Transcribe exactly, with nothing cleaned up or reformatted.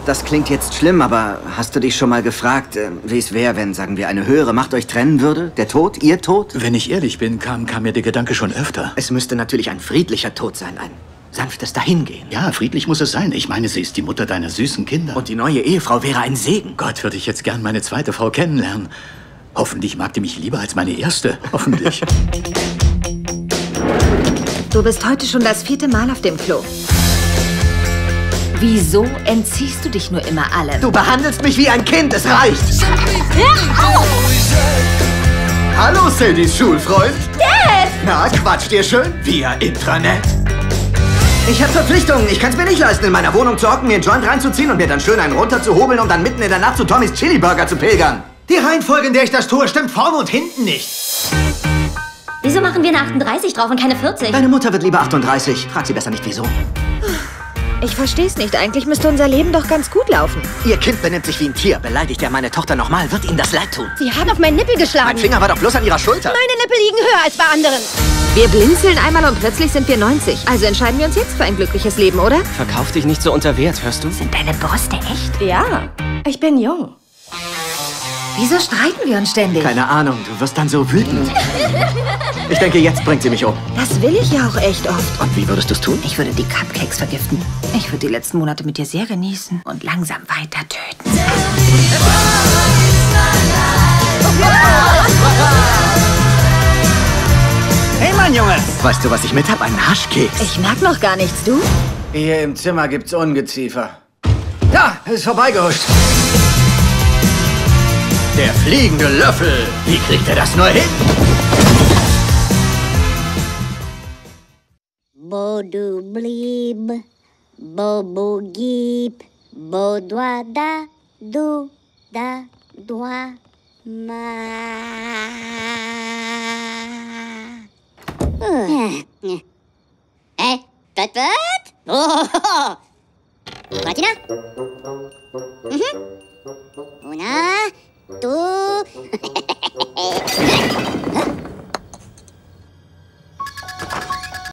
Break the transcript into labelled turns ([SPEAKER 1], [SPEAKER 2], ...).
[SPEAKER 1] Das klingt jetzt schlimm, aber hast du dich schon mal gefragt, äh, wie es wäre, wenn, sagen wir, eine höhere Macht euch trennen würde? Der Tod? Ihr Tod?
[SPEAKER 2] Wenn ich ehrlich bin, kam, kam mir der Gedanke schon öfter.
[SPEAKER 1] Es müsste natürlich ein friedlicher Tod sein, ein sanftes Dahingehen.
[SPEAKER 2] Ja, friedlich muss es sein. Ich meine, sie ist die Mutter deiner süßen Kinder.
[SPEAKER 1] Und die neue Ehefrau wäre ein Segen.
[SPEAKER 2] Gott, würde ich jetzt gern meine zweite Frau kennenlernen. Hoffentlich mag die mich lieber als meine erste. Hoffentlich.
[SPEAKER 3] Du bist heute schon das vierte Mal auf dem Klo. Wieso entziehst du dich nur immer allen?
[SPEAKER 1] Du behandelst mich wie ein Kind, es reicht! Hallo, Sadies Schulfreund.
[SPEAKER 3] Dad!
[SPEAKER 1] Na, quatscht ihr schön? Via Intranet. Ich hab Verpflichtungen. Ich kann's mir nicht leisten, in meiner Wohnung zu hocken, mir einen Joint reinzuziehen und mir dann schön einen runterzuhobeln, um dann mitten in der Nacht zu Tommys Chili Burger zu pilgern.
[SPEAKER 4] Die Reihenfolge, in der ich das tue, stimmt vorne und hinten nicht.
[SPEAKER 5] Wieso machen wir eine achtunddreißig drauf und keine vierzig?
[SPEAKER 1] Deine Mutter wird lieber achtunddreißig. Frag sie besser nicht, wieso.
[SPEAKER 3] Ich versteh's nicht. Eigentlich müsste unser Leben doch ganz gut laufen.
[SPEAKER 1] Ihr Kind benimmt sich wie ein Tier. Beleidigt er meine Tochter nochmal, wird ihm das leid tun.
[SPEAKER 5] Sie hat auf meinen Nippel geschlagen.
[SPEAKER 1] Mein Finger war doch bloß an ihrer Schulter.
[SPEAKER 5] Meine Nippel liegen höher als bei anderen.
[SPEAKER 3] Wir blinzeln einmal und plötzlich sind wir neunzig. Also entscheiden wir uns jetzt für ein glückliches Leben, oder?
[SPEAKER 6] Verkauf dich nicht so unter Wert, hörst du?
[SPEAKER 5] Sind deine Brüste echt?
[SPEAKER 3] Ja.
[SPEAKER 5] Ich bin jung.
[SPEAKER 3] Wieso streiten wir uns ständig?
[SPEAKER 1] Keine Ahnung, du wirst dann so wütend. Ich denke, jetzt bringt sie mich um.
[SPEAKER 3] Das will ich ja auch echt oft.
[SPEAKER 1] Und wie würdest du's tun?
[SPEAKER 3] Ich würde die Cupcakes vergiften. Ich würde die letzten Monate mit dir sehr genießen und langsam weiter töten.
[SPEAKER 4] Hey, Mann, Junge!
[SPEAKER 1] Weißt du, was ich mit hab? Einen Haschkeks.
[SPEAKER 3] Ich merk noch gar nichts, du?
[SPEAKER 4] Hier im Zimmer gibt's Ungeziefer. Ja, ist vorbeigehuscht.
[SPEAKER 1] Der fliegende Löffel. Wie kriegt er das nur hin?
[SPEAKER 7] Bodu blib, bobu gib, bodwa da, du, da, dwa, ma. Eh, wat wat? Oh, Martina? Mhm. Una, tu,